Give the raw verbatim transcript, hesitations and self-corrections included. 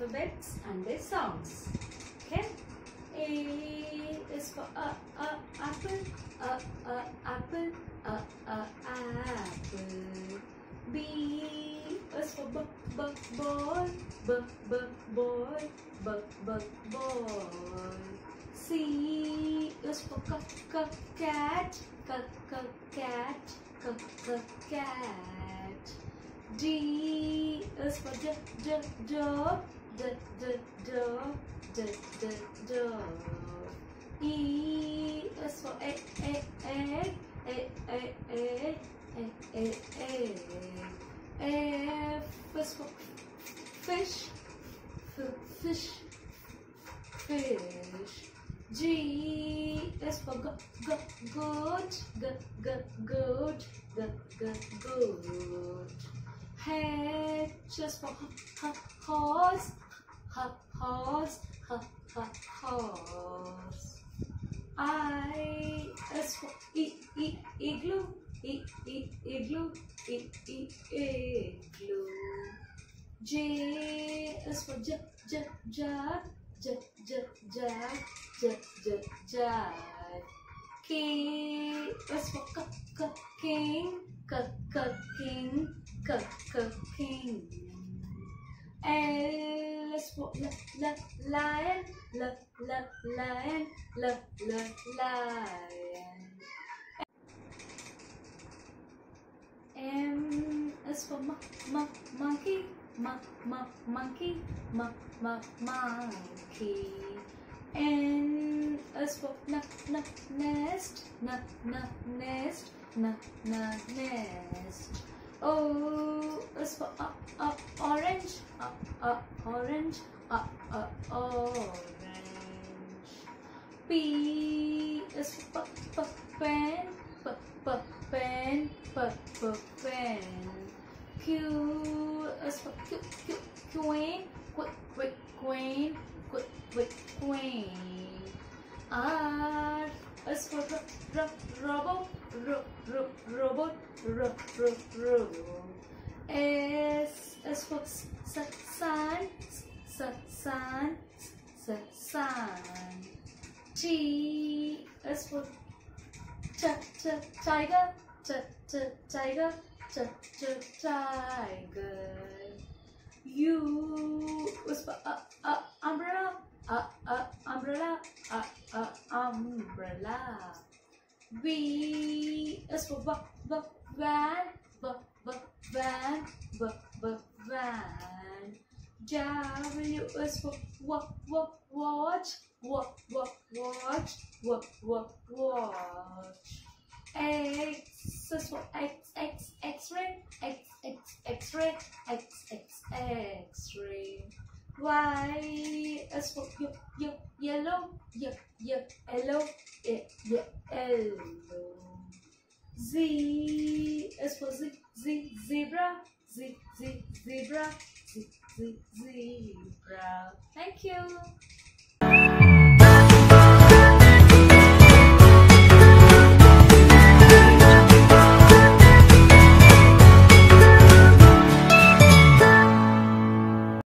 alphabets and their sounds. Okay. A is for a, a apple, a, a apple, a, a apple. B is for b, b boy, b, b boy, b, b boy. C is for c, c cat, c, c cat, c, c cat. D is for d, d dog, d, d dog, d, d dog. E is for egg, egg, egg, egg, egg, egg, egg, egg, egg. F is for fish, f, fish, fish. G is for g, g, goat, g, g, goat, g, g, goat. H is for h, h, horse, h, horse, h, h, horse. I is for e, e, igloo, e, e, igloo, e, e, igloo. J is for j, j, jug, j, j, jug, j, j, jug. K is for k, k, king, k, k, king, k, k, king. L is for l, l, lion, l, l, lion, l, l, lion. M is for m, m, monkey, m, m, monkey, m, m, monkey. N is for n, n, nest, n, n, nest, n, n, nest. O is for uh, uh, orange, uh, uh, orange, uh, uh, orange. P is for p, p, pen, p, p, pen, p, p, pen. Q is for q, q, queen, quick, quick, queen, quick, quick, queen. R is for r, r, robot, r, r, robot, r, r, robot. S is for s, s, sun, s, s, sun, s, s, sun. T is for t, t, tiger, t, t, tiger, t, t, tiger. U is for uh, uh, umbrella, uh, uh, umbrella, uh, uh, umbrella. V is for v, v, van, v, v, van, v, v, van. W is for w, w, watch, w, w, watch, w, w, watch. X is for X, X, X-ray, X, X, X-ray, X, X, X-ray. Y is for y, y, yellow, y, y, yellow, y, y, yellow. Z is for Z, Z, zebra, Z, Z, zebra, Z, Z, zebra. Thank you.